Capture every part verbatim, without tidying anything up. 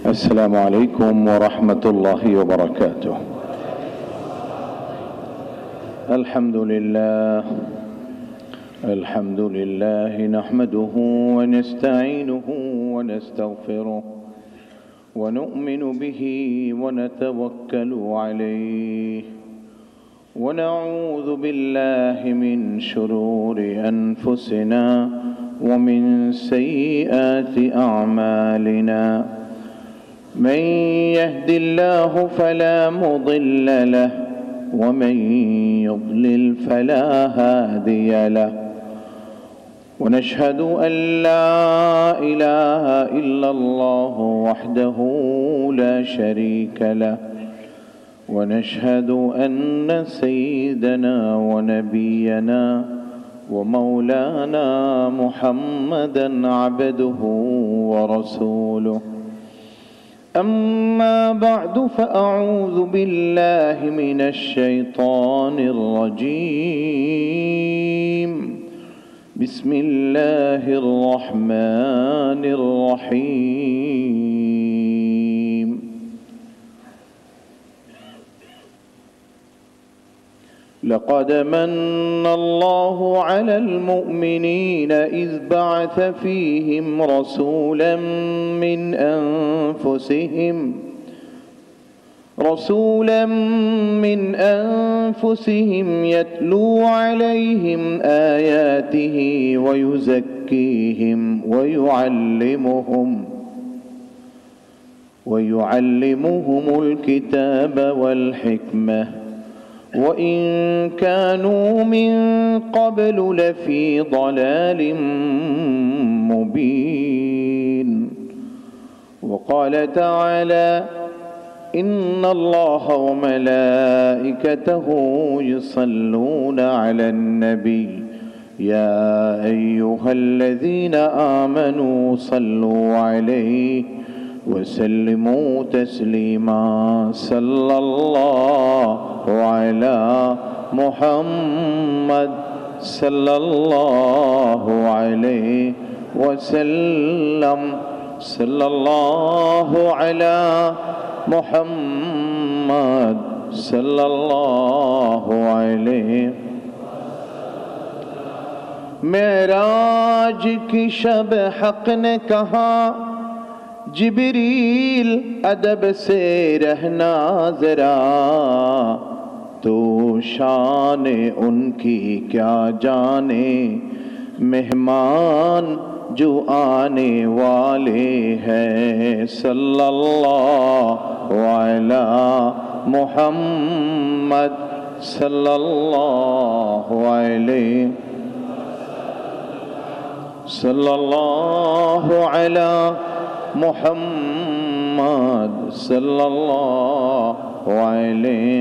السلام عليكم ورحمة الله وبركاته. الحمد لله الحمد لله نحمده ونستعينه ونستغفره ونؤمن به ونتوكل عليه ونعوذ بالله من شرور أنفسنا ومن سيئات أعمالنا. من يهد الله فلا مضل له ومن يضلل فلا هادي له، ونشهد أن لا إله إلا الله وحده لا شريك له، ونشهد أن سيدنا ونبينا ومولانا محمدا عبده ورسوله. أما بعد، فأعوذ بالله من الشيطان الرجيم. بسم الله الرحمن الرحيم. لقد من الله على المؤمنين إذ بعث فيهم رسولا من أنفسهم رسولا من أنفسهم يتلو عليهم آياته ويزكيهم ويعلمهم ويعلمهم الكتاب والحكمة وإن كانوا من قبل لفي ضلال مبين. وقال تعالى: إن الله وملائكته يصلون على النبي يا أيها الذين آمنوا صلوا عليه وسلموا تسليما. صلى الله على محمد صلى الله عليه وسلم. صلى الله على محمد صلى الله عليه. मेराज की शब हक ने कहा, जिब्रील अदब से रहना जरा, तो शान उनकी क्या जाने, मेहमान जो आने वाले हैं। सल्लल्लाहु अलैहि मुहम्मद सल्लल्लाहु अलैहि सल्लल्लाहु अलैहि मुहम्मद सल्लल्लाहु अलैहि।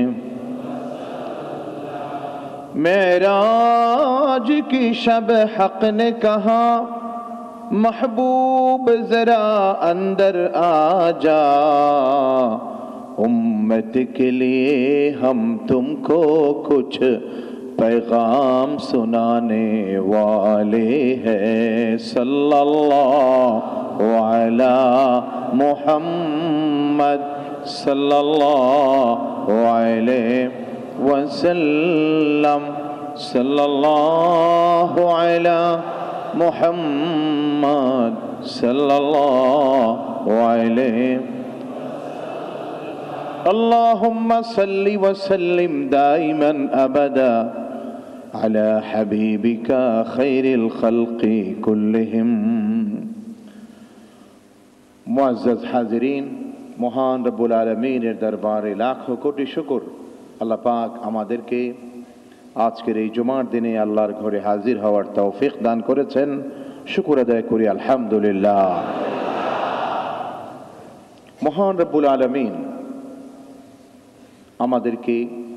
मेराज की शब हक ने कहा, महबूब जरा अंदर आ जा, उम्मत के लिए हम तुमको कुछ पैगाम सुनाने वाले हैं। सल्लल्लाहु अलैहि मुहम्मद सल्लल्लाहु अलैहि वसल्लम। सल्लल्लाहु अलैहि मुहम्मद सल्लल्लाहु अलैहि। अल्लाहुम्मा सल्लि व सल्लिम दाइमन अबदा अला हबीबिका खैरिल खल्क़ि कुल्लिहिम। मुअज़्ज़ज़ हाज़िरीन, মহান রব্বুল আলামিনের দরবারে লাখো কোটি শুকর। আল্লাহ পাক আমাদেরকে আজকের এই জুমার দিনে আল্লাহর ঘরে হাজির হওয়ার তৌফিক দান করেছেন। শুকর আদায় করি আলহামদুলিল্লাহ। মহান রব্বুল আলামিন আমাদেরকে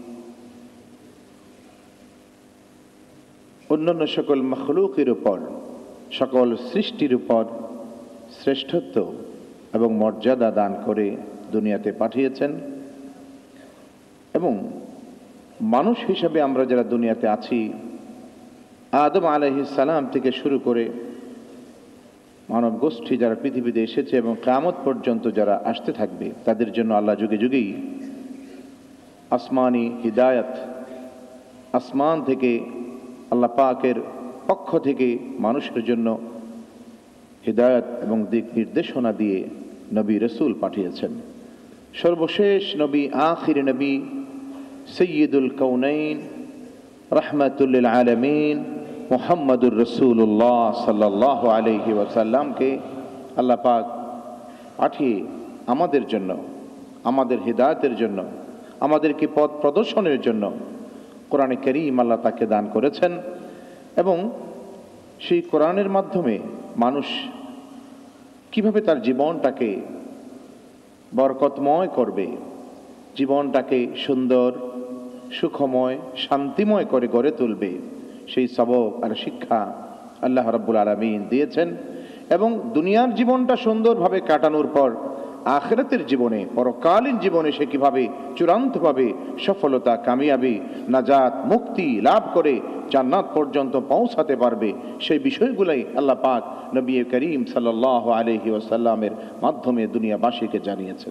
অন্যান্য সকল মখলুকের উপর, সকল সৃষ্টির উপর শ্রেষ্ঠত্ব এবং মর্যাদা দান করে দুনিয়াতে পাঠিয়েছেন এবং মানুষ হিসেবে আমরা যারা দুনিয়াতে আছি, আদম আলাইহিস সালাম থেকে শুরু করে মানব গোষ্ঠী যারা পৃথিবীতে এসেছে এবং কিয়ামত পর্যন্ত যারা আসতে থাকবে, তাদের জন্য আল্লাহ যুগে যুগেই আসমানি হিদায়াত, আসমান থেকে আল্লাহ পাকের পক্ষ থেকে মানুষের জন্য হিদায়াত এবং দিক নির্দেশনা দিয়ে নবী রসুল পাঠিয়েছেন। সর্বশেষ নবী, আখির নবী, সৈয়দুল কৌনাইন, রাহমাতুল লিল আলামিন মুহাম্মদুর রাসূলুল্লাহ সাল্লাল্লাহু আলাইহি ওয়াসাল্লামকে আল্লাহ পাক পাঠিয়ে আমাদের জন্য, আমাদের হিদায়াতের জন্য, আমাদেরকে পথ প্রদর্শনের জন্য কোরআনে কারীম আল্লাহ তাকে দান করেছেন। এবং সেই কোরআনের মাধ্যমে মানুষ কিভাবে তার জীবনটাকে বরকতময় করবে, জীবনটাকে সুন্দর, সুখময়, শান্তিময় করে গড়ে তুলবে, সেই সবক আর শিক্ষা আল্লাহ রাব্বুল আলামিন দিয়েছেন। এবং দুনিয়ার জীবনটা সুন্দরভাবে কাটানোর পর আখিরাতের জীবনে, পরকালীন জীবনে সে কিভাবে চূড়ান্তভাবে সফলতা, কামিয়াবি, নাজাত, মুক্তি লাভ করে জান্নাত পর্যন্ত পৌঁছাতে পারবে, সেই বিষয়গুলাই আল্লাহ পাক নবী করিম সাল্লাল্লাহু আলাইহি ওয়াসাল্লামের মাধ্যমে দুনিয়াবাসীকে জানিয়েছেন।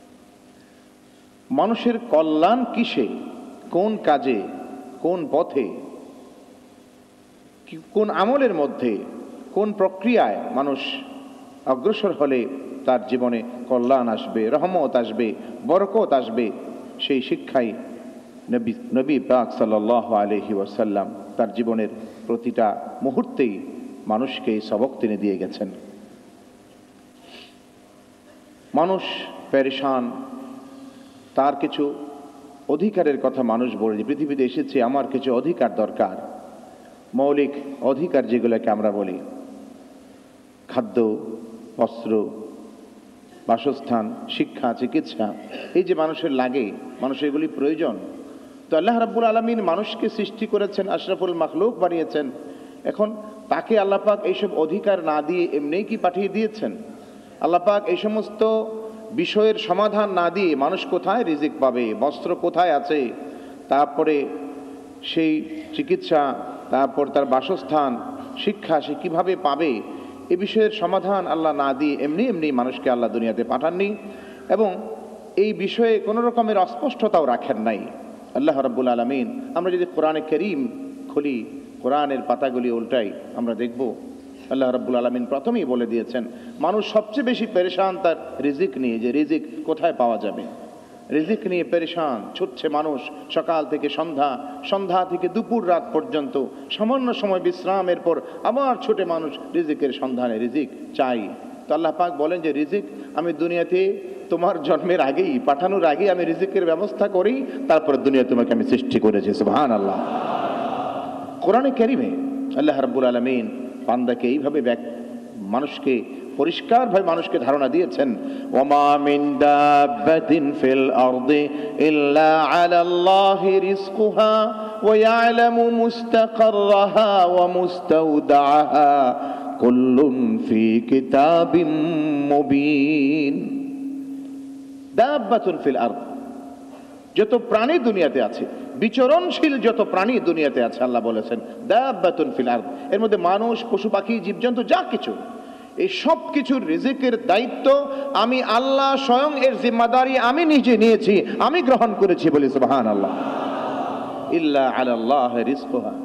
মানুষের কল্যাণ কিসে, কোন কাজে, কোন পথে, কোন আমলের মধ্যে, কোন প্রক্রিয়ায় মানুষ অগ্রসর হলে তার জীবনে কল্যাণ আসবে, রহমত আসবে, বরকত আসবে, সেই শিক্ষাই নবী নবী পাক সাল্লাল্লাহু আলাইহি ওয়াসাল্লাম তার জীবনের প্রতিটা মুহূর্তেই মানুষকে এই সবক তিনি দিয়ে গেছেন। মানুষ পেরেশান, তার কিছু অধিকারের কথা মানুষ বলে, পৃথিবীতে এসেছে আমার কিছু অধিকার দরকার, মৌলিক অধিকার যেগুলোকে আমরা বলি, খাদ্য, বস্ত্র, বাসস্থান, শিক্ষা, চিকিৎসা, এই যে মানুষের লাগে, মানুষের এগুলি প্রয়োজন। তো আল্লাহ রাব্বুল আলামিন মানুষকে সৃষ্টি করেছেন, আশরাফুল মাখলুক বানিয়েছেন। এখন তাকে আল্লাহ পাক এইসব অধিকার না দিয়ে এমনিই কি পাঠিয়ে দিয়েছেন? আল্লাহ পাক এই সমস্ত বিষয়ের সমাধান না দিয়ে মানুষ কোথায় রিজিক পাবে, বস্ত্র কোথায় আছে, তারপরে সেই চিকিৎসা, তারপর তার বাসস্থান, শিক্ষা সে কিভাবে পাবে, এ বিষয়ের সমাধান আল্লাহ না দিয়ে এমনি এমনি মানুষকে আল্লাহ দুনিয়াতে পাঠাননি। এবং এই বিষয়ে কোনো রকমের অস্পষ্টতাও রাখেন নাই আল্লাহ রাব্বুল আলামিন। আমরা যদি কোরআনে কারীম খুলি, কোরআনের পাতাগুলি উল্টাই, আমরা দেখব আল্লাহ রাব্বুল আলামিন প্রথমেই বলে দিয়েছেন মানুষ সবচেয়ে বেশি পেরেশান তার রিজিক নিয়ে, যে রিজিক কোথায় পাওয়া যাবে। রিজিক নিয়ে পেরেশান, ছুটছে মানুষ সকাল থেকে সন্ধ্যা, সন্ধ্যা থেকে দুপুর রাত পর্যন্ত, সামান্য সময় বিশ্রামের পর আবার ছুটে মানুষ রিজিকের সন্ধানে, রিজিক চাই। তো আল্লাহ পাক বলেন যে রিজিক আমি দুনিয়াতে তোমার জন্মের আগেই, পাঠানোর আগেই আমি রিজিকের ব্যবস্থা করি, তারপর দুনিয়া তোমাকে আমি সৃষ্টি করেছি। সুবহানাল্লাহ। কোরআনে কারীমে আল্লাহ রাব্বুল আলামিন বান্দাকে এইভাবে মানুষকে পরিষ্কারভাবে মানুষকে ধারণা দিয়েছেন, ওয়ামা মিন দাব্বাতিন ফিল আরদি ইল্লা আলাল্লাহি রিজকুহা ওয়া ইয়ালামু মুস্তাকাররাহা ওয়া মুস্তাওদাআহা কুল্লুন ফি কিতাবিম মুবিন। দাব্বাতুন ফিল আরদ, যত প্রাণী দুনিয়াতে আছে, বিচরণশীল যত প্রাণী দুনিয়াতে আছে, আল্লাহ বলেছেন দাব্বাতুন ফিল আরদ, এর মধ্যে মানুষ, পশু পাখি, জীবজন্তু, যা কিছু, এই সব কিছুর রিজিকের দায়িত্ব আমি আল্লাহ স্বয়ং, এর জিম্মাদারি আমি নিজে নিয়েছি, আমি গ্রহণ করেছি বলি সুবহানাল্লাহ। ইল্লা আলাল্লাহ রিজকুহা,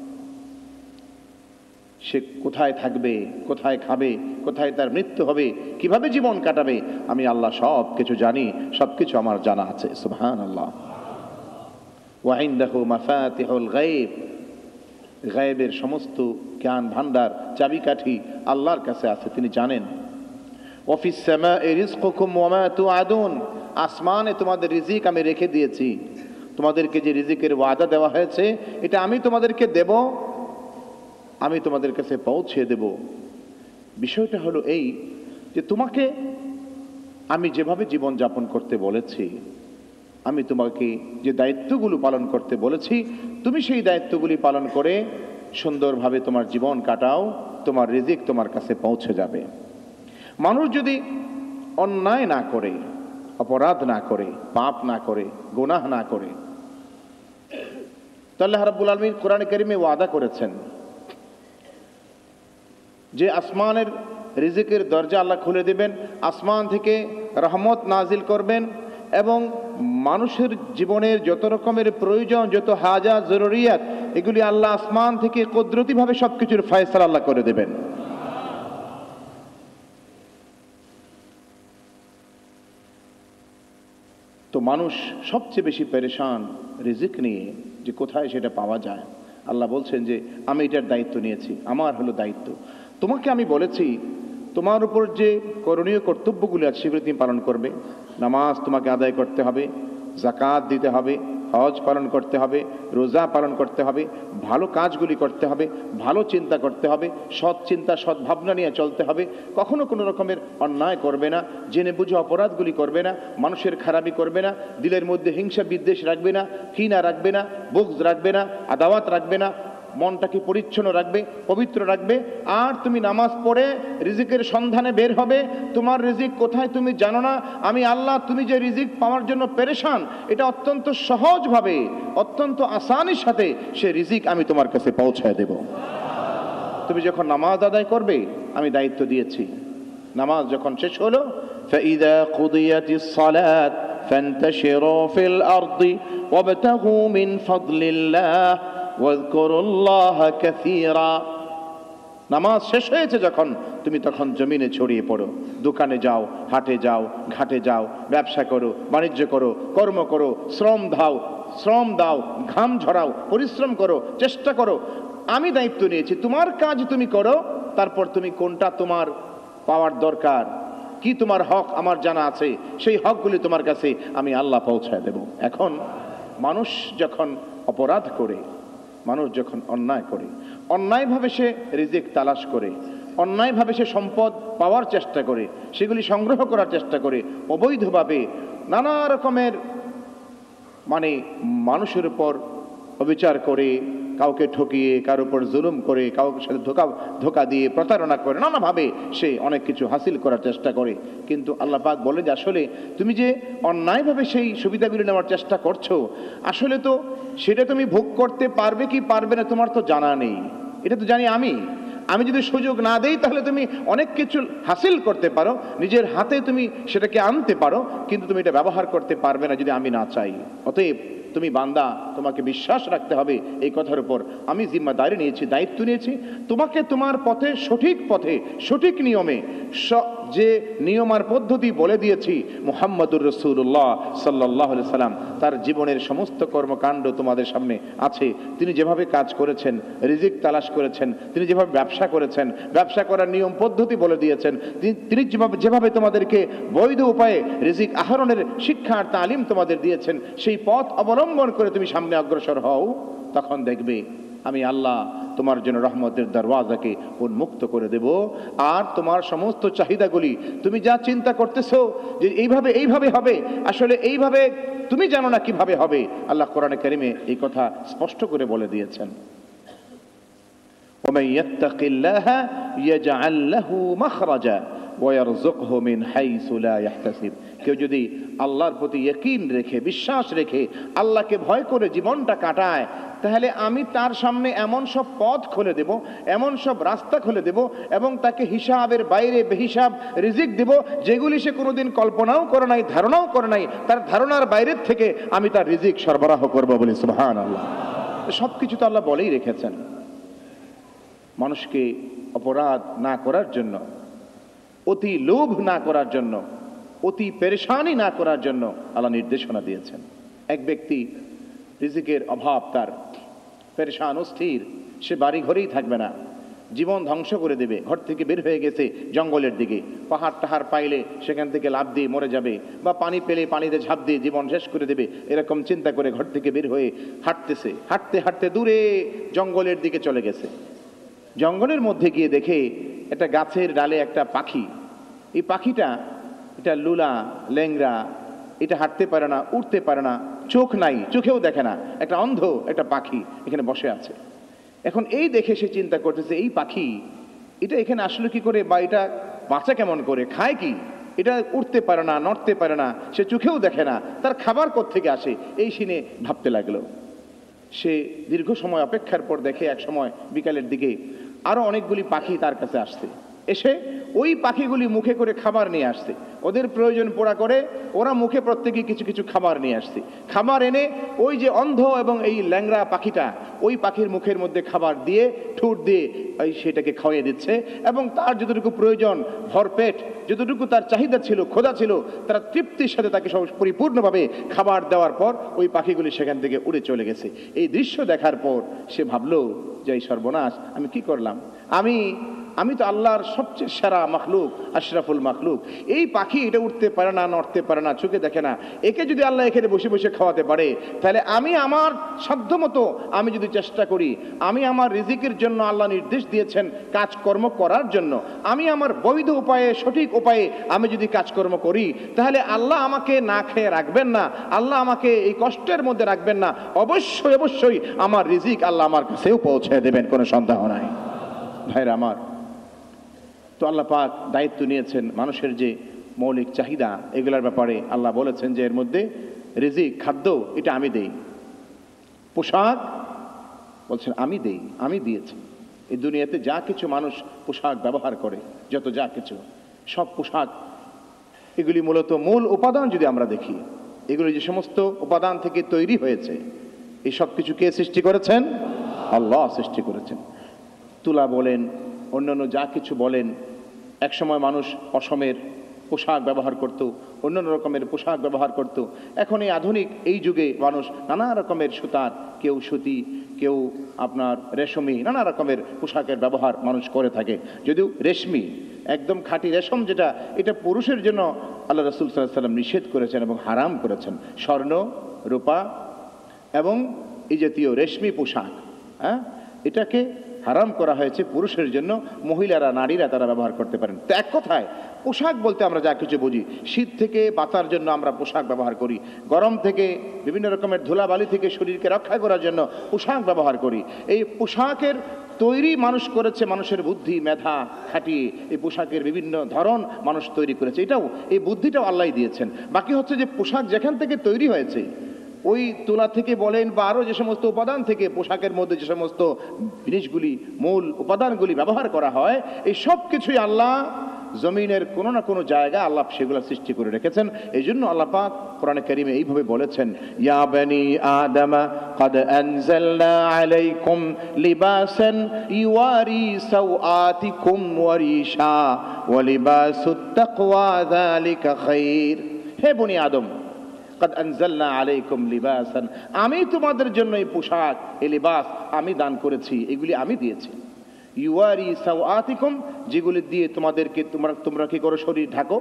সে কোথায় থাকবে, কোথায় খাবে, কোথায় তার মৃত্যু হবে, কিভাবে জীবন কাটাবে, আমি আল্লাহ সব কিছু জানি, সব কিছু আমার জানা আছে। সুবহানাল্লাহ। ওয়া ইনদাহু মাফাতিহুল গায়ব, গায়েবের সমস্ত জ্ঞান ভান্ডার, চাবিকাঠি আল্লাহর কাছে আছে, তিনি জানেন। ওয়াফিস সামা'i রিজকুকুম ওয়া মা তুআদুন, আসমানে তোমাদের রিজিক আমি রেখে দিয়েছি, তোমাদেরকে যে রিজিকের ওয়াদা দেওয়া হয়েছে এটা আমি তোমাদেরকে দেব, আমি তোমাদের কাছে পৌঁছে দেব। বিষয়টা হলো এই যে তোমাকে আমি যেভাবে জীবন যাপন করতে বলেছি, আমি তোমাকে যে দায়িত্বগুলো পালন করতে বলেছি, তুমি সেই দায়িত্বগুলি পালন করে সুন্দরভাবে তোমার জীবন কাটাও, তোমার রিজিক তোমার কাছে পৌঁছে যাবে। মানুষ যদি অন্যায় না করে, অপরাধ না করে, পাপ না করে, গুনাহ না করে, তাহলে আল্লাহ রাব্বুল আলামিন কোরআনে কারীমে ওয়াদা করেছেন যে আসমানের রিজিকের দরজা আল্লাহ খুলে দেবেন, আসমান থেকে রহমত নাজিল করবেন এবং মানুষের জীবনের যত রকমের প্রয়োজন, যত হাজাত জরুরিয়াত, এগুলি আল্লাহ আসমান থেকে কুদরতিভাবে সব কিছুর ফয়সালা আল্লাহ করে দেবেন। তো মানুষ সবচেয়ে বেশি পেরেশান রিজিক নিয়ে, যে কোথায় সেটা পাওয়া যায়। আল্লাহ বলছেন যে আমি এটার দায়িত্ব নিয়েছি, আমার হলো দায়িত্ব। তোমাকে আমি বলেছি তোমার উপর যে করণীয় কর্তব্যগুলি আছে সেগুলি তুমি পালন করবে। নামাজ তোমাকে আদায় করতে হবে, যাকাত দিতে হবে, হজ পালন করতে হবে, রোজা পালন করতে হবে, ভালো কাজগুলি করতে হবে, ভালো চিন্তা করতে হবে, সৎ চিন্তা সৎ ভাবনা নিয়ে চলতে হবে, কখনো কোনো রকমের অন্যায় করবে না, জেনে বুঝে অপরাধগুলি করবে না, মানুষের খারাপি করবে না, দিলের মধ্যে হিংসা বিদ্বেষ রাখবে না, ঘৃণা রাখবে না, বুগজ রাখবে না, আদাওয়াত রাখবে না, মনটাকে পরিচ্ছন্ন রাখবে, পবিত্র রাখবে। আর তুমি নামাজ পড়ে রিজিকের সন্ধানে বের হবে। তোমার রিজিক কোথায় তুমি জানো না, আমি আল্লাহ তুমি যে রিজিক পাওয়ার জন্য পেরেশান, এটা অত্যন্ত সহজভাবে, অত্যন্ত আসানির সাথে সে রিজিক আমি তোমার কাছে পৌঁছায় দেব। তুমি যখন নামাজ আদায় করবে, আমি দায়িত্ব দিয়েছি, নামাজ যখন শেষ হলো, فإذا قضيت الصلاة فانتشروا في الأرض وابتغوا من فضل الله ওয়াজকুরুল্লাহা কাসীরা। নামাজ শেষ হয়েছে যখন, তুমি তখন জমিনে ছড়িয়ে পড়ো, দোকানে যাও, হাটে যাও, ঘাটে যাও, ব্যবসা করো, বাণিজ্য করো, কর্ম করো, শ্রম দাও, শ্রম দাও, ঘাম ঝরাও, পরিশ্রম করো, চেষ্টা করো। আমি দায়িত্ব নিয়েছি, তোমার কাজ তুমি করো। তারপর তুমি কোনটা তোমার পাওয়ার দরকার, কি তোমার হক আমার জানা আছে, সেই হকগুলি তোমার কাছে আমি আল্লাহ পৌঁছায় দেব। এখন মানুষ যখন অপরাধ করে, মানুষ যখন অন্যায় করে, অন্যায়ভাবে সে রিজিক তালাশ করে, অন্যায়ভাবে সে সম্পদ পাওয়ার চেষ্টা করে, সেগুলি সংগ্রহ করার চেষ্টা করে, অবৈধভাবে নানা রকমের মানে মানুষের উপর অবিচার করে, কাউকে ঠকিয়ে, কারোর উপর জুলুম করে, কাউকে সাথে ধোকা ধোকা দিয়ে প্রতারণা করে, নানাভাবে সে অনেক কিছু হাসিল করার চেষ্টা করে। কিন্তু আল্লাহ পাক বলে যে আসলে তুমি যে অন্যায়ভাবে সেই সুবিধাগুলি নেওয়ার চেষ্টা করছো, আসলে তো সেটা তুমি ভোগ করতে পারবে কি পারবে না তোমার তো জানা নেই। এটা তো জানি আমি। আমি যদি সুযোগ না দেই তাহলে তুমি অনেক কিছু হাসিল করতে পারো, নিজের হাতে তুমি সেটাকে আনতে পারো, কিন্তু তুমি এটা ব্যবহার করতে পারবে না যদি আমি না চাই। অতএব তুমি বান্দা, তোমাকে বিশ্বাস রাখতে হবে এই কথার উপর, আমি জিম্মাদারি নিয়েছি, দায়িত্ব নিয়েছি, তোমাকে তোমার পথে, সঠিক পথে, সঠিক নিয়মে, যে নিয়ম আর পদ্ধতি বলে দিয়েছি মুহাম্মদুর রাসূলুল্লাহ সাল্লাল্লাহু আলাইহি সাল্লাম, তার জীবনের সমস্ত কর্মকাণ্ড তোমাদের সামনে আছে। তিনি যেভাবে কাজ করেছেন, রিজিক তালাশ করেছেন, তিনি যেভাবে ব্যবসা করেছেন, ব্যবসা করার নিয়ম পদ্ধতি বলে দিয়েছেন, তিনি যেভাবে যেভাবে তোমাদেরকে বৈধ উপায়ে রিজিক আহরণের শিক্ষা আর তালিম তোমাদের দিয়েছেন, সেই পথ অবলম্বন করে তুমি সামনে অগ্রসর হও, তখন দেখবে আমি আল্লাহ তোমার জন্য রহমতের দরওয়াজাকে উন্মুক্ত করে দেব। আর তোমার সমস্ত চাহিদাগুলি, তুমি যা চিন্তা করতেছো যে এইভাবে এইভাবে হবে, আসলে এইভাবে তুমি জানো না কিভাবে হবে। আল্লাহ কোরআনে কারিমে এই কথা স্পষ্ট করে বলে দিয়েছেন, ওমান ইয়াত্তাকিল্লাহা ইয়াজআল লাহু মাখরাজা ওয়া ইয়ারযুকহু মিন হাইসু লা ইয়াহতাসিব। কেউ যদি আল্লাহর প্রতি ইয়াকিন রেখে, বিশ্বাস রেখে, আল্লাহকে ভয় করে জীবনটা কাটায়, তাহলে আমি তার সামনে এমন সব পথ খুলে দেব, এমন সব রাস্তা খুলে দেব, এবং তাকে হিসাবের বাইরে বেহিসাব রিজিক দেব, যেগুলি সে কোনোদিন কল্পনাও করে নাই, ধারণাও করে নাই। তার ধারণার বাইরের থেকে আমি তার রিজিক সরবরাহ করবো বলি সুবহানাল্লাহ। সব কিছু তো আল্লাহ বলেই রেখেছেন। মানুষকে অপরাধ না করার জন্য, অতি লোভ না করার জন্য, অতি পেরেশানি না করার জন্য আল্লাহ নির্দেশনা দিয়েছেন। এক ব্যক্তি রিজিকের অভাব, তার পেরেশান অস্থির, সে বাড়ি ঘরেই থাকবে না, জীবন ধ্বংস করে দেবে। ঘর থেকে বের হয়ে গেছে জঙ্গলের দিকে, পাহাড় টাহাড় পাইলে সেখান থেকে লাফ দিয়ে মরে যাবে, বা পানি পেলে পানিতে ঝাঁপ দিয়ে জীবন শেষ করে দেবে, এরকম চিন্তা করে ঘর থেকে বের হয়ে হাঁটতেছে। হাঁটতে হাঁটতে দূরে জঙ্গলের দিকে চলে গেছে। জঙ্গলের মধ্যে গিয়ে দেখে একটা গাছের ডালে একটা পাখি। এই পাখিটা, এটা লুলা, ল্যাংড়া, এটা হাঁটতে পারে না, উঠতে পারে না, চোখ নাই, চোখেও দেখে না, একটা অন্ধ একটা পাখি এখানে বসে আছে। এখন এই দেখে সে চিন্তা করতেছে, এই পাখি এটা এখানে আসলে কি করে, বা এটা বাঁচা কেমন করে, খায় কি, এটা উঠতে পারে না, নড়তে পারে না, সে চোখেও দেখে না, তার খাবার কোত্থেকে আসে, এই শুনে ভাবতে লাগলো। সে দীর্ঘ সময় অপেক্ষার পর দেখে এক সময় বিকালের দিকে আরো অনেকগুলি পাখি তার কাছে আসছে। এসে ওই পাখিগুলি মুখে করে খাবার নিয়ে আসছে, ওদের প্রয়োজন পোড়া করে ওরা মুখে প্রত্যেকে কিছু কিছু খাবার নিয়ে আসছে। খাবার এনে ওই যে অন্ধ এবং এই ল্যাংড়া পাখিটা ওই পাখির মুখের মধ্যে খাবার দিয়ে ঠোঁট দিয়ে ওই সেটাকে খাওয়িয়ে দিচ্ছে, এবং তার যতটুকু প্রয়োজন ভরপেট, যতটুকু তার চাহিদা ছিল, ক্ষুধা ছিল, তারা তৃপ্তির সাথে তাকে সব পরিপূর্ণভাবে খাবার দেওয়ার পর ওই পাখিগুলি সেখান থেকে উড়ে চলে গেছে। এই দৃশ্য দেখার পর সে ভাবলো যে এই সর্বনাশ, আমি কি করলাম, আমি আমি তো আল্লাহর সবচেয়ে সেরা মাখলুক, আশরাফুল মাখলুক। এই পাখি এটা উঠতে পারে না, নড়তে পারে না, চোখে দেখে না, একে যদি আল্লাহ এখানে বসে বসে খাওয়াতে পারে, তাহলে আমি আমার সাধ্যমতো আমি যদি চেষ্টা করি, আমি আমার রিজিকের জন্য আল্লাহ নির্দেশ দিয়েছেন কাজকর্ম করার জন্য, আমি আমার বৈধ উপায়ে সঠিক উপায়ে আমি যদি কাজকর্ম করি, তাহলে আল্লাহ আমাকে না খেয়ে রাখবেন না, আল্লাহ আমাকে এই কষ্টের মধ্যে রাখবেন না, অবশ্যই অবশ্যই আমার রিজিক আল্লাহ আমার কাছেও পৌঁছে দেবেন, কোনো সন্দেহ নাই। ভাইরা আমার, তো আল্লাহ পাক দায়িত্ব নিয়েছেন মানুষের যে মৌলিক চাহিদা এগুলোর ব্যাপারে। আল্লাহ বলেছেন যে এর মধ্যে রিজিক, খাদ্য এটা আমি দেই, পোশাক বলছেন আমি দেই, আমি দিয়েছি। এই দুনিয়াতে যা কিছু মানুষ পোশাক ব্যবহার করে, যত যা কিছু সব পোশাক এগুলি মূলত মূল উপাদান যদি আমরা দেখি, এগুলি যে সমস্ত উপাদান থেকে তৈরি হয়েছে, এই সব কিছু কে সৃষ্টি করেছেন? আল্লাহ সৃষ্টি করেছেন। তুলা বলেন, অন্যান্য যা কিছু বলেন, একসময় মানুষ পশমের পোশাক ব্যবহার করত, অন্যান্য রকমের পোশাক ব্যবহার করত। এখন এই আধুনিক এই যুগে মানুষ নানা রকমের সুতার, কেউ সুতি, কেউ আপনার রেশমি, নানা রকমের পোশাকের ব্যবহার মানুষ করে থাকে। যদিও রেশমি একদম খাঁটি রেশম যেটা, এটা পুরুষের জন্য আল্লাহ রাসূল সাল্লাল্লাহু আলাইহি ওয়াসাল্লাম নিষেধ করেছেন এবং হারাম করেছেন। স্বর্ণ, রূপা এবং এই জাতীয় রেশমি পোশাক, হ্যাঁ, এটাকে হারাম করা হয়েছে পুরুষের জন্য, মহিলারা, নারীরা তারা ব্যবহার করতে পারেন। তো এক কথায় পোশাক বলতে আমরা যা কিছু বুঝি, শীত থেকে বাঁচার জন্য আমরা পোশাক ব্যবহার করি, গরম থেকে বিভিন্ন রকমের ধুলাবালি থেকে শরীরকে রক্ষা করার জন্য পোশাক ব্যবহার করি। এই পোশাকের তৈরি মানুষ করেছে মানুষের বুদ্ধি মেধা খাটিয়ে, এই পোশাকের বিভিন্ন ধরন মানুষ তৈরি করেছে, এটাও এই বুদ্ধিটাও আল্লাহ দিয়েছেন। বাকি হচ্ছে যে পোশাক যেখান থেকে তৈরি হয়েছে, ওই তুলা থেকে বলেন বা আরও যে সমস্ত উপাদান থেকে পোশাকের মধ্যে যে সমস্ত জিনিসগুলি, মূল উপাদানগুলি ব্যবহার করা হয়, এই সব কিছুই আল্লাহ জমিনের কোনো না কোনো জায়গা আল্লাহ সেগুলো সৃষ্টি করে রেখেছেন। এই জন্য আল্লাহ পাক কোরআনে কারিমে এইভাবে বলেছেন, ইয়া বানি আদম قد أنزلنا عليكم لباسا يواري سوآتكم وريشا ولباس التقوى ذلك خير। হে বনি আদম, قد أنزلنا عليكم لباسا, আমি তোমাদের জন্য এই পোশাক, এই লিবাস আমি দান করেছি, এগুলি আমি দিয়েছি। ইউয়ারি সাওআতিকুম, যেগুলি দিয়ে তোমাদেরকে তোমরা তোমরা কি করো, শরীর ঢাকো,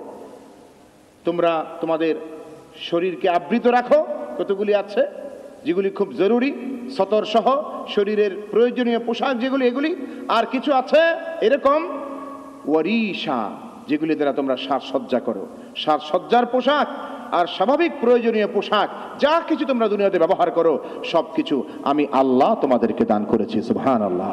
তোমরা তোমাদের শরীরকে আবৃত রাখো। কতগুলি আছে যেগুলি খুব জরুরি, সতর সহ শরীরের প্রয়োজনীয় পোশাক যেগুলি, এগুলি। আর কিছু আছে এরকম ওয়ারিশা, যেগুলি দ্বারা তোমরা সাজসজ্জা করো, সাজসজ্জার পোশাক আর স্বাভাবিক প্রয়োজনীয় পোশাক যা কিছু তোমরা দুনিয়াতে ব্যবহার করো, সব কিছু আমি আল্লাহ তোমাদেরকে দান করেছি। সুবহানাল্লাহ।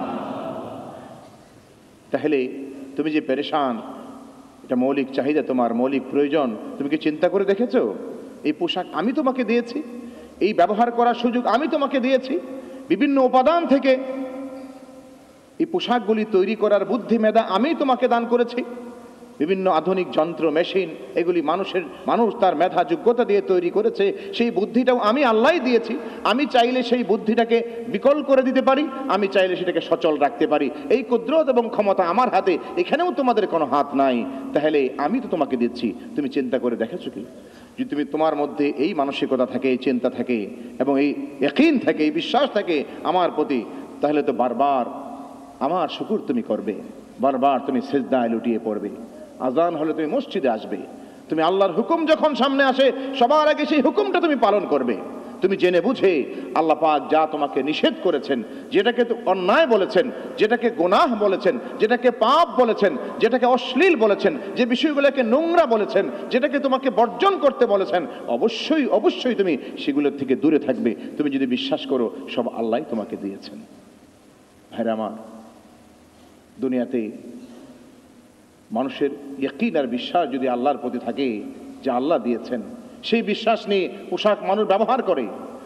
তাহলে তুমি যে পেরেশান, এটা মৌলিক চাহিদা, তোমার মৌলিক প্রয়োজন, তুমি কি চিন্তা করে দেখেছো? এই পোশাক আমি তোমাকে দিয়েছি, এই ব্যবহার করার সুযোগ আমি তোমাকে দিয়েছি, বিভিন্ন উপাদান থেকে এই পোশাকগুলি তৈরি করার বুদ্ধি মেধা আমি তোমাকে দান করেছি। বিভিন্ন আধুনিক যন্ত্র, মেশিন, এগুলি মানুষের মানুষ তার মেধা যোগ্যতা দিয়ে তৈরি করেছে, সেই বুদ্ধিটাও আমি আল্লাহই দিয়েছি। আমি চাইলে সেই বুদ্ধিটাকে বিকল করে দিতে পারি, আমি চাইলে সেটাকে সচল রাখতে পারি। এই কুদরত এবং ক্ষমতা আমার হাতে, এখানেও তোমাদের কোনো হাত নাই। তাহলে আমি তো তোমাকে দিচ্ছি, তুমি চিন্তা করে দেখেছো কি? যদি তুমি তোমার মধ্যে এই মানসিকতা থাকে, এই চিন্তা থাকে এবং এই ইয়াকিন থাকে, এই বিশ্বাস থাকে আমার প্রতি, তাহলে তো বারবার আমার শুকর তুমি করবে, বারবার তুমি সিজদায় লুটিয়ে পড়বে। আজান হলে তুমি মসজিদে আসবে, তুমি আল্লাহর হুকুম যখন সামনে আসে সবার আগে সেই হুকুমটা তুমি পালন করবে। তুমি জেনে বুঝে আল্লাহ পাক যা তোমাকে নিষেধ করেছেন, যেটাকে তো অন্যায় বলেছেন, যেটাকে গুনাহ বলেছেন, যেটাকে পাপ বলেছেন, যেটাকে অশ্লীল বলেছেন, যে বিষয়গুলোকে নোংরা বলেছেন, যেটাকে তোমাকে বর্জন করতে বলেছেন, অবশ্যই অবশ্যই তুমি সেগুলোর থেকে দূরে থাকবে। তুমি যদি বিশ্বাস করো সব আল্লাহ তোমাকে দিয়েছেন। ভাইরা আমার, দুনিয়াতে মানুষের ইয়াকিন আর বিশ্বাস যদি আল্লাহর প্রতি থাকে যে আল্লাহ দিয়েছেন, সেই বিশ্বাস নিয়ে পোশাক মানুষ ব্যবহার করে।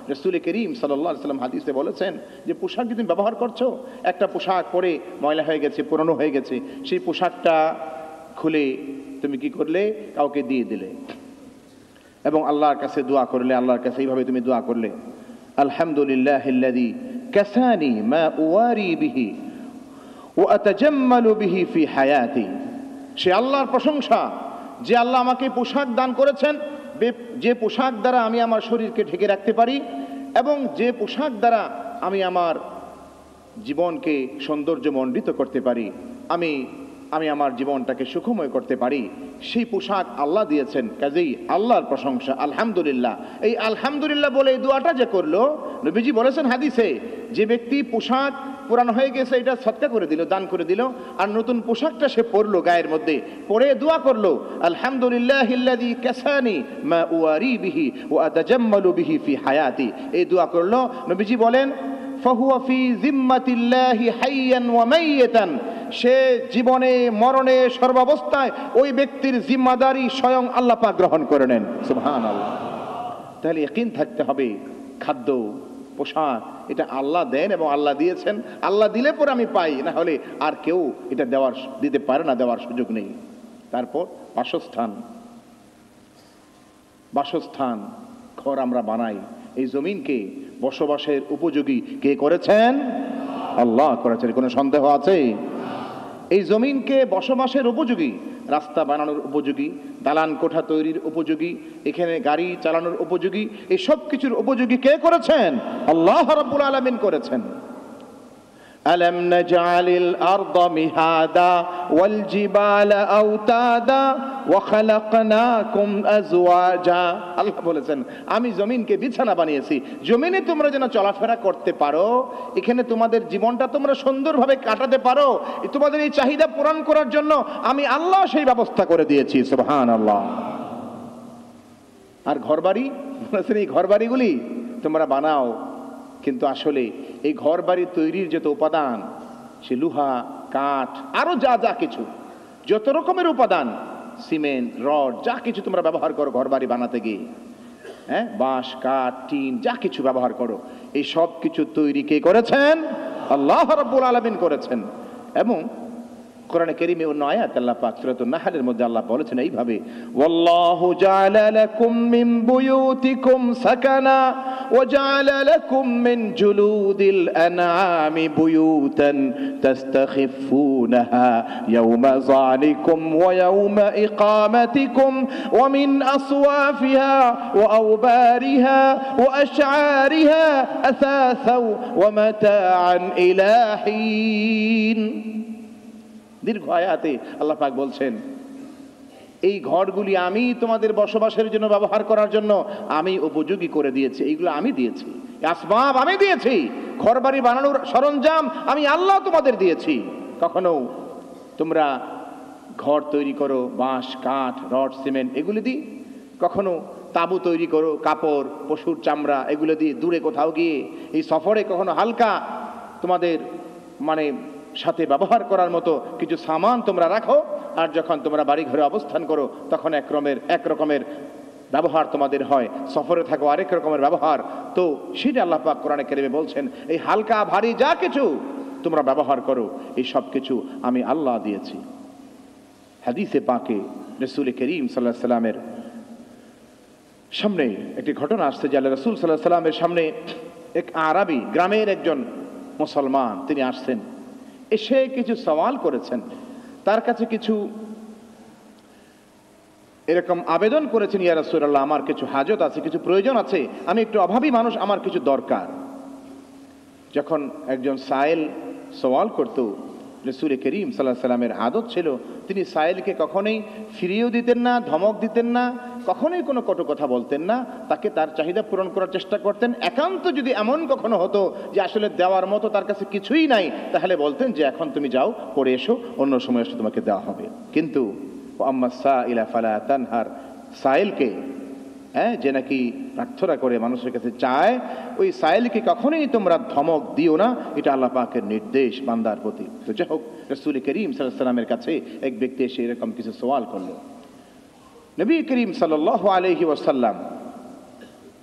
রাসূল করিম সাল্লাল্লাহু আলাইহি ওয়াসাল্লাম হাদিসে বলেছেন যে পোশাক যদি তুমি ব্যবহার করছো, একটা পোশাক পরে ময়লা হয়ে গেছে, পুরনো হয়ে গেছে, সেই পোশাকটা খুলে তুমি কি করলে? কাউকে দিয়ে দিলে এবং আল্লাহর কাছে দোয়া করলে। আল্লাহর কাছে এইভাবে তুমি দোয়া করলে, আলহামদুলিল্লাহিল্লাযী কাসানি মা উওয়ারি বিহি ওয়া আতাজাম্মালু বিহি ফি হায়াতি। সে আল্লাহর প্রশংসা যে আল্লাহ আমাকে পোশাক দান করেছেন, যে পোশাক দ্বারা আমি আমার শরীরকে ঢেকে রাখতে পারি এবং যে পোশাক দ্বারা আমি আমার জীবনকে সৌন্দর্যমণ্ডিত করতে পারি, আমি আমি আমার জীবনটাকে সুখময় করতে পারি, সেই পোশাক আল্লাহ দিয়েছেন। কাজেই আল্লাহর প্রশংসা, আলহামদুলিল্লাহ। এই আলহামদুলিল্লাহ বলে এই দোয়াটা যে করলো, নবীজি বলেছেন হাদিসে, যে ব্যক্তি পোশাক পুরানো হয়ে গেছে এটা সদকা করে দিল, দান করে দিল, আর নতুন পোশাকটা সে পরলো গায়ের মধ্যে, পরে দোয়া করলো, আলহামদুলিল্লাহিল্লাযী কাসানি মা উওয়ারি বিহি ওয়া আতাজাম্মালু বিহি ফি হায়াতি। এই দোয়া করলো, নবীজি বলেন ফাহুয়া ফি জিম্মাতিল্লাহি হাইয়ান ওয়া মাইয়াতান। সে জীবনে মরণে সর্বাবস্থায় ওই ব্যক্তির জিম্মাদারি স্বয়ং আল্লাহ পাক গ্রহণ করে নেন। সুবহানাল্লাহ। তাহলে ইয়াকিন থাকতে হবে, খাদ্য পোশাক এটা আল্লাহ দেন এবং আল্লাহ দিয়েছেন। আল্লাহ দিলে পরে আমি পাই, না হলে আর কেউ এটা দেওয়ার দিতে পারে না, দেওয়ার সুযোগ নেই। তারপর বাসস্থান, বাসস্থান ঘর আমরা বানাই, এই জমিনকে বসবাসের উপযোগী কে করেছেন? আল্লাহ করেছেন। কোনো সন্দেহ আছে? এই জমিনকে বসবাসের উপযোগী, রাস্তা বানানোর উপযোগী, দালান কোঠা তৈরির উপযোগী, এখানে গাড়ি চালানোর উপযোগী, এই সব কিছুর উপযোগী কে করেছেন? আল্লাহ রাব্বুল আলামিন করেছেন। আলাম নাজআলিল আরদা মিহাদা ওয়াল জিবালা আওতাদা ওয়া খালাকনাকুম আজওয়াজা। আল্লাহ বলেছেন আমি জমিনকে বিছানা বানিয়েছি, জমিনে তোমরা যেন চলাফেরা করতে পারো, এখানে তোমাদের জীবনটা তোমরা সুন্দরভাবে কাটাতে পারো, তোমাদের এই চাহিদা পূরণ করার জন্য আমি আল্লাহ সেই ব্যবস্থা করে দিয়েছি। সুবহানাল্লাহ। আর ঘরবাড়ি বলেছেন এই ঘরবাড়িগুলি তোমরা বানাও, কিন্তু আসলে এই ঘরবাড়ি তৈরির যত উপাদান, সে লোহা, কাঠ, আরো যা যা কিছু, যত রকমের উপাদান, সিমেন্ট, রড, যা কিছু তোমরা ব্যবহার করো ঘরবাড়ি বানাতে গিয়ে, হ্যাঁ, বাঁশ, কাঠ, টিন, যা কিছু ব্যবহার করো, এই সব কিছু তৈরি কে করেছেন? আল্লাহ রাব্বুল আলামিন করেছেন। এবং কোরআনে কারীমে অন্য আয়াত আল্লাহ পাক সূরাতুন নাহলের মধ্যে আল্লাহ বলেছেন এইভাবে, ওয়াল্লাহু জাআলা লাকুম মিন বুয়ুতিকুম সাকানা ওয়া জাআলা লাকুম মিন জুলুদিল আনআমি বুয়ুতান তাস্তাখিফুনাহা ইয়াওমা যালিকুম ওয়া ইয়াওমা ইকামাতিকুম ওয়া মিন আসওয়াফিহা ওয়া আওবারিহা ওয়া আশআরিহা আসাসাও ওয়া মাতাআন ইলা হিন। দীর্ঘ আয়াতে আল্লাহ পাক বলছেন এই ঘরগুলি আমি তোমাদের বসবাসের জন্য ব্যবহার করার জন্য আমি উপযোগী করে দিয়েছি, এইগুলো আমি দিয়েছি, আসবাব আমি দিয়েছি, ঘরবাড়ি বানানোর সরঞ্জাম আমি আল্লাহ তোমাদের দিয়েছি। কখনো তোমরা ঘর তৈরি করো বাঁশ, কাঠ, রড, সিমেন্ট এগুলি দিয়ে, কখনো তাঁবু তৈরি করো কাপড়, পশুর চামড়া এগুলো দিয়ে, দূরে কোথাও গিয়ে এই সফরে কখনো হালকা তোমাদের মানে সাথে ব্যবহার করার মতো কিছু সামান তোমরা রাখো, আর যখন তোমরা বাড়ি ঘরে অবস্থান করো তখন এক রকমের এক রকমের ব্যবহার তোমাদের হয়, সফরে থাকো আরেক রকমের ব্যবহার। তো সেটা আল্লাহ পাক কোরআনে কারীমে বলছেন এই হালকা ভারী যা কিছু তোমরা ব্যবহার করো এই সব কিছু আমি আল্লাহ দিয়েছি। হাদিসে পাকে রাসূল করিম সাল্লাল্লাহু আলাইহি সাল্লামের সামনে একটি ঘটনা আসছে যে আল্লাহ রাসূল সাল্লাল্লাহু আলাইহি সাল্লামের সামনে এক আরবি, গ্রামের একজন মুসলমান, তিনি আসছেন, এসে কিছু সওয়াল করেছেন, তার কাছে কিছু এরকম আবেদন করেছেন, ইয়া রাসূলুল্লাহ আমার কিছু হাজত আছে, কিছু প্রয়োজন আছে, আমি একটু অভাবী মানুষ, আমার কিছু দরকার। যখন একজন সায়েল সওয়াল করত, রাসূল করিম সাল্লাল্লাহু আলাইহি সাল্লামের আদত ছিল তিনি সায়েলকে কখনোই ফিরিয়েও দিতেন না, ধমক দিতেন না, কখনোই কোনো কটু কথা বলতেন না, তাকে তার চাহিদা পূরণ করার চেষ্টা করতেন। একান্ত যদি এমন কখনো হতো যে আসলে দেওয়ার মতো তার কাছে কিছুই নাই, তাহলে বলতেন যে এখন তুমি যাও, পরে এসো, অন্য সময় এসে তোমাকে দেওয়া হবে। কিন্তু আম্মা সাইলা ফালা তানহার, সায়েলকে, হ্যাঁ, যে নাকি প্রার্থনা করে মানুষের কাছে চায়, ওই সায়েলকে কখনোই তোমরা ধমক দিও না, এটা আল্লাহ পাকের নির্দেশ বান্দার প্রতি। তো যাই হোক, রাসূল করিম সাল্লাল্লাহু আলাইহি সাল্লামের কাছে এক ব্যক্তি এসে এরকম কিছু সওয়াল করলো। নবী করিম সাল্লাল্লাহু আলাইহি ওয়াসাল্লাম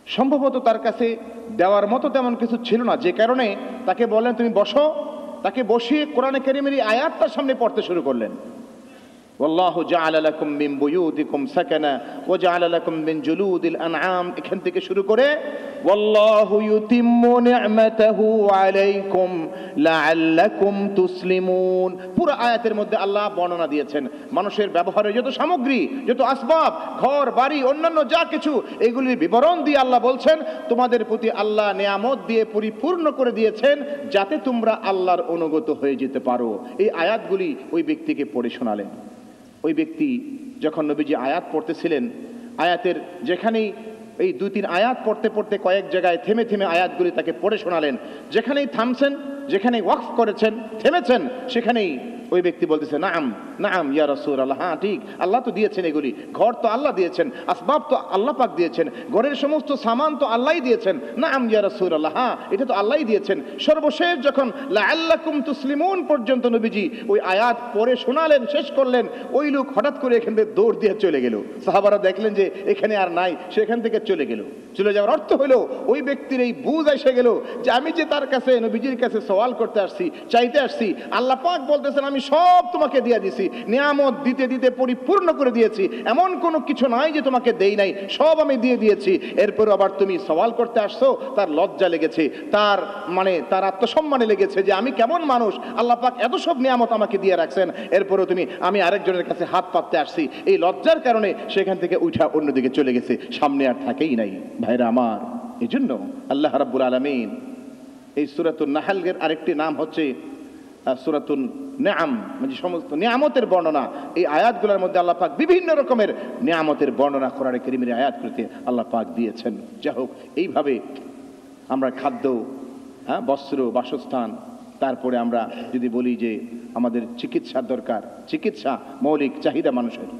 সম্ভবত তার কাছে দেওয়ার মতো তেমন কিছু ছিল না, যে কারণে তাকে বললেন তুমি বসো। তাকে বসিয়ে কোরআনে কারীমের এই আয়াতটার সামনে পড়তে শুরু করলেন। ওয়াল্লাহু জাআলা লাকুম মিন বুয়ুতিকুম সাকানা ওয়া জাআলা লাকুম মিন জুলুদিল আনআম, এখান থেকে শুরু করে ওয়াল্লাহু ইউতিম্মু নি'মাতাহু আলাইকুম লাআল্লাকুম তুসলিমুন। পুরো আয়াতের মধ্যে আল্লাহ বর্ণনা দিয়েছেন মানুষের ব্যবহারের যত সামগ্রী, যত আসবাব, ঘর বাড়ি অন্যান্য যা কিছু, এগুলির বিবরণ দিয়ে আল্লাহ বলছেন তোমাদের প্রতি আল্লাহ নিয়ামত দিয়ে পরিপূর্ণ করে দিয়েছেন যাতে তোমরা আল্লাহর অনুগত হয়ে যেতে পারো। এই আয়াতগুলি ওই ব্যক্তিকে পড়ে শোনালেন। ওই ব্যক্তি যখন নবীজি আয়াত পড়তেছিলেন, আয়াতের যেখানেই এই দুই তিন আয়াত পড়তে পড়তে কয়েক জায়গায় থেমে থেমে আয়াতগুলি তাকে পড়ে শোনালেন। যেখানেই থামছেন, যেখানেই ওয়াকফ করেছেন, থেমেছেন, সেখানেই ওই ব্যক্তি বলতেছে নাম নাম ইয়া রাসূলুল্লাহ, হ্যাঁ ঠিক, আল্লাহ তো দিয়েছেন এগুলি, ঘর তো আল্লাহ দিয়েছেন, আসবাব তো আল্লাহ পাক দিয়েছেন, ঘরের সমস্ত সামান তো আল্লাহই দিয়েছেন, নাম ইয়া রাসূলুল্লাহ, হ্যাঁ এটা তো আল্লাহই দিয়েছেন। সর্বশেষ যখন লাআল্লাকুম তুসলিমুন পর্যন্ত নবীজি ওই আয়াত পড়ে শোনালেন, শেষ করলেন, ওই লোক হঠাৎ করে এখান থেকে দৌড় দিয়ে চলে গেল। সাহাবারা দেখলেন যে এখানে আর নাই, সেখান থেকে চলে গেল। চলে যাওয়ার অর্থ হলো ওই ব্যক্তির এই বুঝ এসে গেল যে আমি যে তার কাছে নবীজির কাছে সওয়াল করতে আসছি, চাইতে আসছি, আল্লাহ পাক বলতেছেন আমি সব তোমাকে দিয়ে দিছি, নিয়ামত দিতে দিতে পরিপূর্ণ করে দিয়েছি, এমন কোনো কিছু নাই যে তোমাকে দেই নাই, সব আমি দিয়ে দিয়েছি। এরপর আবার তুমি সওয়াল করতে আসছো। তার লজ্জা লেগেছে, তার মানে তার আত্মসম্মানে লেগেছে যে আমি কেমন মানুষ, আল্লাহ পাক এত সব নিয়ামত আমাকে দিয়ে রাখছেন, এরপরও তুমি আমি আরেকজনের কাছে হাত পাততে আসছি। এই লজ্জার কারণে সেখান থেকে উঠা অন্যদিকে চলে গেছে, সামনে আর থাকেই নাই। ভাইরা আমার, এই জন্য আল্লাহ রাব্বুল আলামিন এই সূরাতুন নাহলের আরেকটি নাম হচ্ছে সূরাতুন নিআম, মানে সমস্ত নিয়ামতের বর্ণনা। এই আয়াতগুলোর মধ্যে আল্লাহ পাক বিভিন্ন রকমের নিয়ামতের বর্ণনা কোরআনে কারীমের আয়াতগুলোতে আল্লাহ পাক দিয়েছেন। যাই হোক, এইভাবে আমরা খাদ্য, হ্যাঁ, বস্ত্র, বাসস্থান, তারপরে আমরা যদি বলি যে আমাদের চিকিৎসার দরকার, চিকিৎসা মৌলিক চাহিদা মানুষের,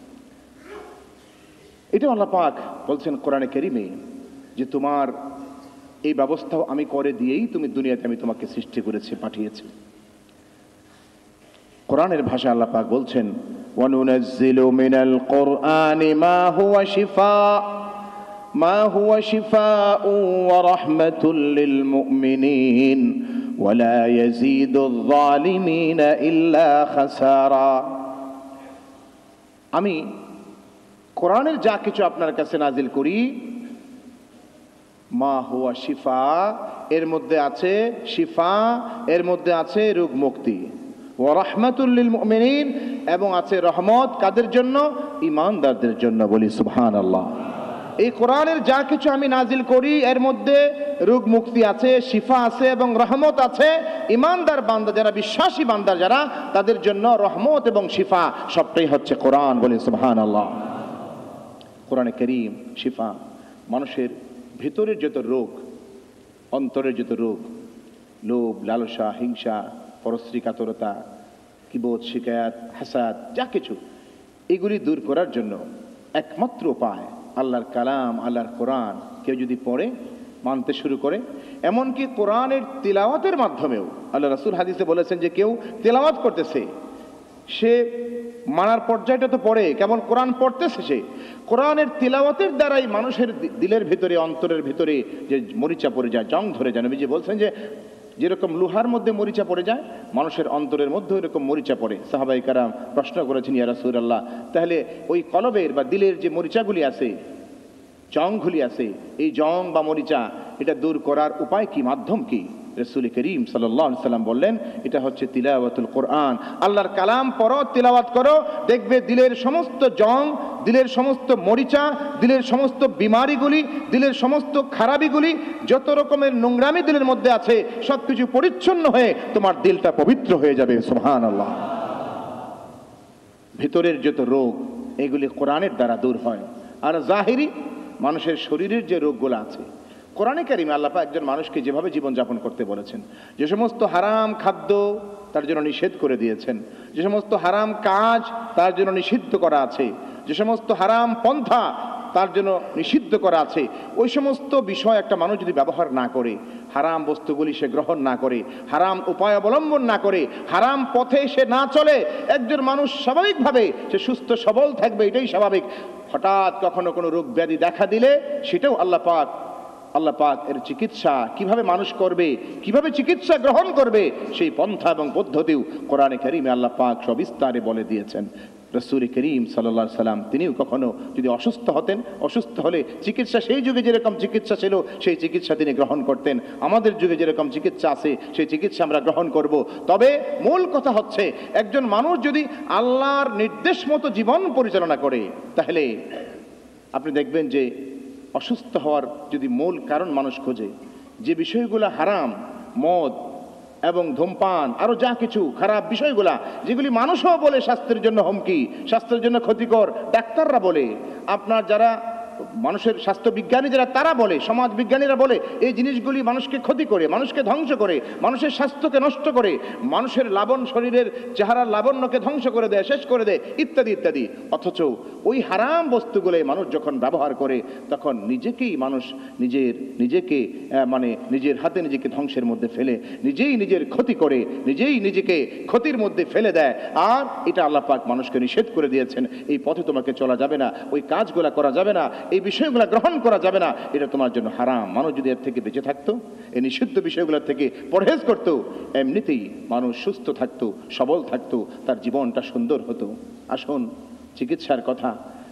এটা আল্লাহ পাক বলছেন কোরআনে কারীমে যে তোমার এই ব্যবস্থাও আমি করে দিয়েই তুমি দুনিয়াতে আমি তোমাকে সৃষ্টি করেছি, পাঠিয়েছি। কোরআনের ভাষা আল্লাহ পাক বলছেন ওয়ানুনাজ্জিলু মিনাল কুরআনি মা হুয়া শিফা মা হুয়া শিফাউ ওয়া রাহমাতুল লিল মুমিনিন ওয়া লা ইয়াজিদুয যালিমিনা ইল্লা খাসারা। আমি কোরআনের যা কিছু আপনার কাছে নাজিল করি, মা হুয়া শিফা, এর মধ্যে আছে শিফা, এর মধ্যে আছে রোগ মুক্তি, ওয়া রাহমাতুল লিল মুমিনিন, এবং আছে রহমত কাদের জন্য? ঈমানদারদের জন্য। বলি সুবহানাল্লাহ। এই কোরআনের যা কিছু আমি নাজিল করি এর মধ্যে রোগ মুক্তি আছে, শিফা আছে এবং রহমত আছে। ঈমানদার বান্দা যারা, বিশ্বাসী বান্দা যারা, তাদের জন্য রহমত এবং শিফা সবটাই হচ্ছে কোরআন। বলি সুবহানাল্লাহ। কোরআনে কারীম শিফা, মানুষের ভিতরের যত রোগ, অন্তরের যত রোগ, লোভ, লালসা, হিংসা, পরশ্রী কাতরতা, কিবোধ, শিকায়াত, হাসাদ, যা কিছু, এগুলি দূর করার জন্য একমাত্র উপায় আল্লাহর কালাম, আল্লাহর কোরআন কেউ যদি পড়ে, মানতে শুরু করে, এমনকি কোরআনের তিলাওয়াতের মাধ্যমেও আল্লাহ রাসূল হাদিসে বলেছেন যে কেউ তিলাওয়াত করতেছে, সে মানার পর্যায়টা তো পড়ে, কেমন কোরআন পড়তেছে, সে কোরআনের তিলাওয়াতের দ্বারাই মানুষের দিলের ভিতরে, অন্তরের ভিতরে যে মরিচা পড়ে যায়, জং ধরে যায়। নবীজি বলছেন যে যেরকম লোহার মধ্যে মরিচা পড়ে যায়, মানুষের অন্তরের মধ্যে এরকম মরিচা পড়ে। সাহাবায়ে কেরাম প্রশ্ন করেছেন, ইয়া রাসূলুল্লাহ, তাহলে ওই কলবের বা দিলের যে মরিচাগুলি আছে, জংগুলি আছে, এই জং বা মরিচা, এটা দূর করার উপায় কি, মাধ্যম কি? রাসূল করিম সাল্লাল্লাহু আলাইহি সাল্লাম বললেন এটা হচ্ছে তিলাওয়াতুল কোরআন। আল্লাহর কালাম পড়ো, তিলাওয়াত করো, দেখবে দিলের সমস্ত জং, দিলের সমস্ত মরিচা, দিলের সমস্ত বিমারিগুলি, দিলের সমস্ত খারাপিগুলি, যত রকমের নোংরামি দিলের মধ্যে আছে, সবকিছু পরিচ্ছন্ন হয়ে তোমার দিলটা পবিত্র হয়ে যাবে। সুবহানাল্লাহ। ভিতরের যত রোগ, এগুলি কোরআনের দ্বারা দূর হয়। আর জাহিরি মানুষের শরীরের যে রোগগুলো আছে, কোরআনে কারিমে আল্লাহ পাক একজন মানুষকে যেভাবে জীবনযাপন করতে বলেছেন, যে সমস্ত হারাম খাদ্য তার জন্য নিষেধ করে দিয়েছেন, যে সমস্ত হারাম কাজ তার জন্য নিষিদ্ধ করা আছে, যে সমস্ত হারাম পন্থা তার জন্য নিষিদ্ধ করা আছে, ওই সমস্ত বিষয় একটা মানুষ যদি ব্যবহার না করে, হারাম বস্তুগুলি সে গ্রহণ না করে, হারাম উপায় অবলম্বন না করে, হারাম পথে সে না চলে, একজন মানুষ স্বাভাবিকভাবে সে সুস্থ সবল থাকবে, এটাই স্বাভাবিক। হঠাৎ কখনো কোনো রোগ ব্যাধি দেখা দিলে সেটাও আল্লাহ পাক আল্লাহ পাক এর চিকিৎসা কিভাবে মানুষ করবে, কিভাবে চিকিৎসা গ্রহণ করবে, সেই পন্থা এবং পদ্ধতিও কোরআনে কারীমে আল্লাহ পাক সবিস্তারে বলে দিয়েছেন। রাসূল করিম সাল্লাল্লাহু আলাইহি সাল্লাম তিনিও কখনো যদি অসুস্থ হতেন, অসুস্থ হলে চিকিৎসা সেই যুগে যেরকম চিকিৎসা ছিল সেই চিকিৎসা তিনি গ্রহণ করতেন। আমাদের যুগে যেরকম চিকিৎসা আছে সেই চিকিৎসা আমরা গ্রহণ করব। তবে মূল কথা হচ্ছে, একজন মানুষ যদি আল্লাহর নির্দেশ মতো জীবন পরিচালনা করে, তাহলে আপনি দেখবেন যে অসুস্থ হওয়ার যদি মূল কারণ মানুষ খোঁজে, যে বিষয়গুলো হারাম, মদ এবং ধূমপান, আরো যা কিছু খারাপ বিষয়গুলা যেগুলি মানুষও বলে স্বাস্থ্যের জন্য হুমকি, স্বাস্থ্যের জন্য ক্ষতিকর, ডাক্তাররা বলে, আপনার যারা মানুষের স্বাস্থ্য বিজ্ঞানী যারা তারা বলে, সমাজ বিজ্ঞানীরা বলে, এই জিনিসগুলি মানুষকে ক্ষতি করে, মানুষকে ধ্বংস করে, মানুষের স্বাস্থ্যকে নষ্ট করে, মানুষের লাবণ, শরীরের চেহারার লাবণ্যকে ধ্বংস করে দেয়, শেষ করে দেয়, ইত্যাদি ইত্যাদি। অথচ ওই হারাম বস্তুগুলো মানুষ যখন ব্যবহার করে, তখন নিজেকেই মানুষ নিজের নিজেকে মানে নিজের হাতে নিজেকে ধ্বংসের মধ্যে ফেলে, নিজেই নিজের ক্ষতি করে, নিজেই নিজেকে ক্ষতির মধ্যে ফেলে দেয়। আর এটা আল্লাহ পাক মানুষকে নিষেধ করে দিয়েছেন, এই পথে তোমাকে চলা যাবে না, ওই কাজগুলা করা যাবে না, এই বিষয়গুলো গ্রহণ করা যাবে না, এটা তোমার জন্য হারাম। মানুষ যদি এর থেকে বেঁচে থাকতো, এই নিষিদ্ধ বিষয়গুলোর থেকে পরহেজ করতো, এমনিতেই মানুষ সুস্থ থাকতো, সবল থাকতো, তার জীবনটা সুন্দর হতো। আসুন চিকিৎসার কথা,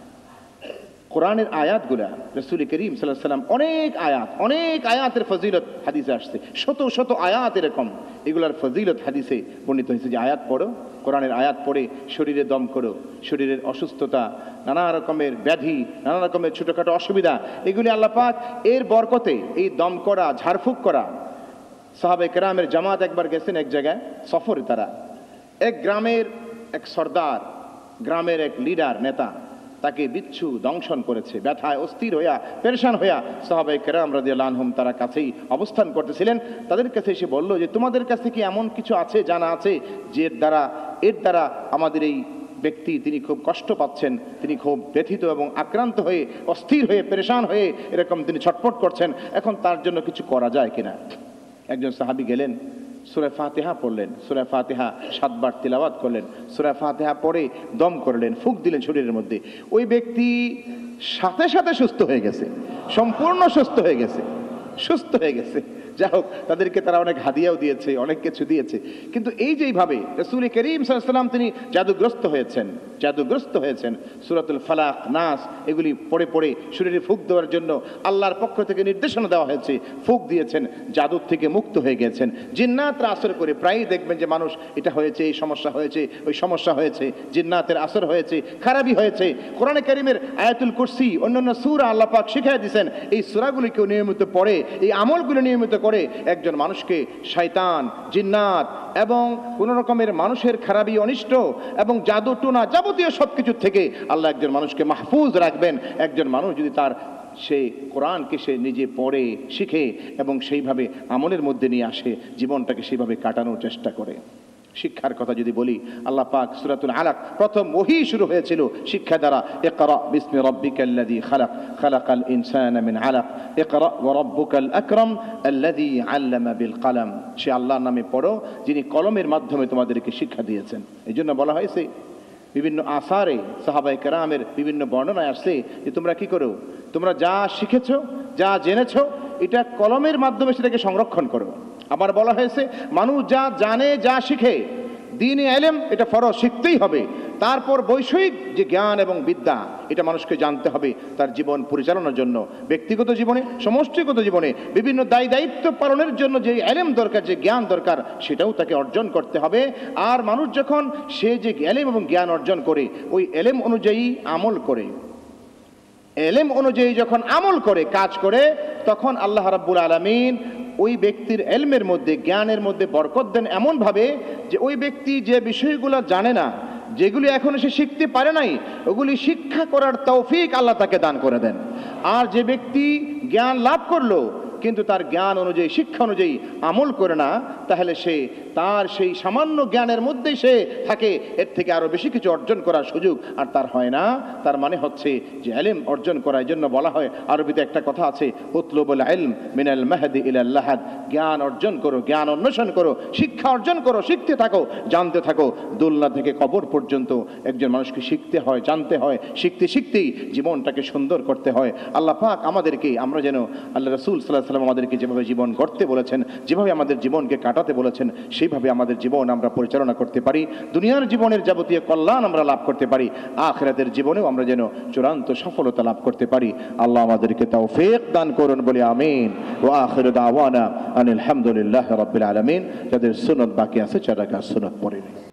কোরআনের আয়াতগুলা, রাসূল করিম সাল্লাল্লাহু আলাইহি ওয়াসাল্লাম অনেক আয়াত, অনেক আয়াতের ফজিলত হাদিসে আসছে, শত শত আয়াত এরকম, এগুলার ফজিলত হাদিসে বর্ণিত হয়েছে যে আয়াত পড়ো, কোরআনের আয়াত পড়ে শরীরে দম করো, শরীরের অসুস্থতা, নানা রকমের ব্যাধি, নানা রকমের ছোটোখাটো অসুবিধা, এগুলি আল্লাহ পাক এর বরকতে, এই দম করা, ঝাড়ফুঁক করা। সাহাবে কেরামের জামাত একবার গেছেন এক জায়গায় সফরে, তারা এক গ্রামের এক সর্দার, গ্রামের এক লিডার, নেতা, তাকে বিচ্ছু দংশন করেছে, ব্যথায় অস্থির হইয়া, পেরেশান হইয়া সাহাবায়ে কেরাম রাদিয়াল্লাহু আনহুম তারা কাছেই অবস্থান করতেছিলেন। তাদের কাছে এসে বলল যে তোমাদের কাছে কি এমন কিছু আছে, জানা আছে, যে দ্বারা এর দ্বারা আমাদের এই ব্যক্তি তিনি খুব কষ্ট পাচ্ছেন, তিনি খুব ব্যথিত এবং আক্রান্ত হয়ে, অস্থির হয়ে, পেরেশান হয়ে এরকম তিনি ছটফট করছেন, এখন তার জন্য কিছু করা যায় কিনা। একজন সাহাবী গেলেন, সূরা ফাতিহা পড়লেন, সূরা ফাতিহা সাতবার তিলাওয়াত করলেন, সূরা ফাতিহা পড়ে দম করলেন, ফুঁক দিলেন শরীরের মধ্যে, ওই ব্যক্তি সাথে সাথে সুস্থ হয়ে গেছে, সম্পূর্ণ সুস্থ হয়ে গেছে, সুস্থ হয়ে গেছে। যাই হোক, তাদেরকে তারা অনেক হাদিয়াও দিয়েছে, অনেক কিছু দিয়েছে। কিন্তু এই যে এইভাবে রাসূল করিম সাল্লাল্লাহু আলাইহি ওয়াসাল্লাম তিনি জাদুগ্রস্ত হয়েছেন, জাদুগ্রস্ত হয়েছেন, সূরাতুল ফালাক, নাস এগুলি পড়ে পড়ে শরীরে ফুঁক দেওয়ার জন্য আল্লাহর পক্ষ থেকে নির্দেশনা দেওয়া হয়েছে, ফুঁক দিয়েছেন, জাদুর থেকে মুক্ত হয়ে গেছেন। জিন্নাতরা আসর করে, প্রায়ই দেখবেন যে মানুষ এটা হয়েছে, এই সমস্যা হয়েছে, ওই সমস্যা হয়েছে, জিন্নাতের আসর হয়েছে, খারাপি হয়েছে। কোরআনে কারীমের আয়াতুল কুরসি, অন্যান্য সূরা আল্লাহ পাক শিখিয়ে দিয়েছেন, এই সূরাগুলিকেও নিয়মিত পড়ে, এই আমলগুলো নিয়মিত করে একজন মানুষকে শয়তান, জিন্নাত এবং কোন রকমের মানুষের খারাপি, অনিষ্ট এবং জাদু টোনা যাবতীয় সবকিছু থেকে আল্লাহ একজন মানুষকে মাহফুজ রাখবেন। একজন মানুষ যদি তার সেই কোরআনকে সে নিজে পড়ে, শিখে এবং সেইভাবে আমলের মধ্যে নিয়ে আসে, জীবনটাকে সেইভাবে কাটানোর চেষ্টা করে। শিক্ষার কথা যদি বলি, আল্লাহ পাক সূরাতুল আলাক, প্রথম ওহী শুরু হয়েছিল শিক্ষা দ্বারা, ইকরা বিসমি রাব্বিকাল্লাযী খালাক, খালাকাল ইনসানা মিন আলাক, ইকরা ওয়া রাব্বুকাল আকরাম আল্লাযী আল্লামা বিল কলম। সে আল্লাহর নামে পড়ো যিনি কলমের মাধ্যমে তোমাদেরকে শিক্ষা দিয়েছেন। এই জন্য বলা হয়েছে বিভিন্ন আসারে, সাহাবায়ে কেরামের বিভিন্ন বর্ণনায় আসছে যে তোমরা কি করো, তোমরা যা শিখেছো, যা জেনেছো, এটা কলমের মাধ্যমে সেটাকে সংরক্ষণ করো। আবার বলা হয়েছে মানুষ যা জানে, যা শিখে, দ্বীনি ইলম এটা ফরজ, শিখতেই হবে। তারপর বৈষয়িক যে জ্ঞান এবং বিদ্যা, এটা মানুষকে জানতে হবে তার জীবন পরিচালনার জন্য, ব্যক্তিগত জীবনে, সমষ্টিগত জীবনে, বিভিন্ন দায়ী দায়িত্ব পালনের জন্য যে ইলম দরকার, যে জ্ঞান দরকার, সেটাও তাকে অর্জন করতে হবে। আর মানুষ যখন সে যে ইলম এবং জ্ঞান অর্জন করে, ওই ইলম অনুযায়ী আমল করে, ইলম অনুযায়ী যখন আমল করে, কাজ করে, তখন আল্লাহ রাব্বুল আলামিন ওই ব্যক্তির ইলমের মধ্যে, জ্ঞানের মধ্যে বরকত দেন এমনভাবে যে ওই ব্যক্তি যে বিষয়গুলো জানে না, যেগুলি এখনো সে শিখতে পারে নাই, ওগুলি শিক্ষা করার তৌফিক আল্লাহ তাকে দান করে দেন। আর যে ব্যক্তি জ্ঞান লাভ করলো কিন্তু তার জ্ঞান অনুযায়ী শিক্ষা অনুযায়ী আমল করে না, তাহলে সে তার সেই সামান্য জ্ঞানের মধ্যেই সে থাকে, এর থেকে আরো বেশি কিছু অর্জন করার সুযোগ আর তার হয় না। তার মানে হচ্ছে যে ইলম অর্জন করার জন্য বলা হয়, আরবিতে একটা কথা আছে, উতলুবুল ইলম মিনাল মাহদি ইলাল লাহাদ, জ্ঞান অর্জন করো, জ্ঞান অন্বেষণ করো, শিক্ষা অর্জন করো, শিখতে থাকো, জানতে থাকো। দোলনা থেকে কবর পর্যন্ত একজন মানুষকে শিখতে হয়, জানতে হয়, শিখতে শিখতেই জীবনটাকে সুন্দর করতে হয়। আল্লাহ পাক আমাদেরকে, আমরা যেন আল্লাহ রাসূল সাল্লাল্লাহু আলাইহি ওয়াসাল্লাম আমাদেরকে যেভাবে জীবন গড়তে বলেছেন, যেভাবে আমাদের জীবনকে কাটাতে বলেছেন, সেইভাবে আমাদের জীবন আমরা পরিচালনা করতে পারি, দুনিয়ার জীবনের যাবতীয় কল্যাণ আমরা লাভ করতে পারি, আখিরাতের জীবনেও আমরা যেন চূড়ান্ত সফলতা লাভ করতে পারি। আল্লাহ আমাদেরকে তৌফিক দান করুন বলে আমিন। ওয়া আখিরু দাওয়ানা আনিল হামদুলিল্লাহি রাব্বিল আলামিন। যাদের সুন্নাত বাকি আছে, যারা সুন্নাত পড়ে